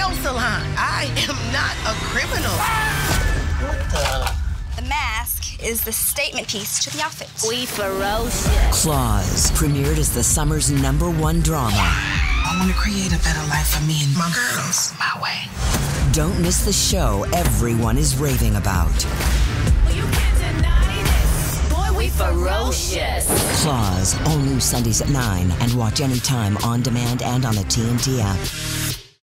nail salon. I am not a criminal. What the? The mask is the statement piece to the outfit. We ferocious. Claws premiered as the summer's #1 drama. I want to create a better life for me and my girls, my way. Don't miss the show everyone is raving about. Well, you can't deny this. Boy, we ferocious. Claws, all new Sundays at 9, and watch anytime on demand and on the TNT app.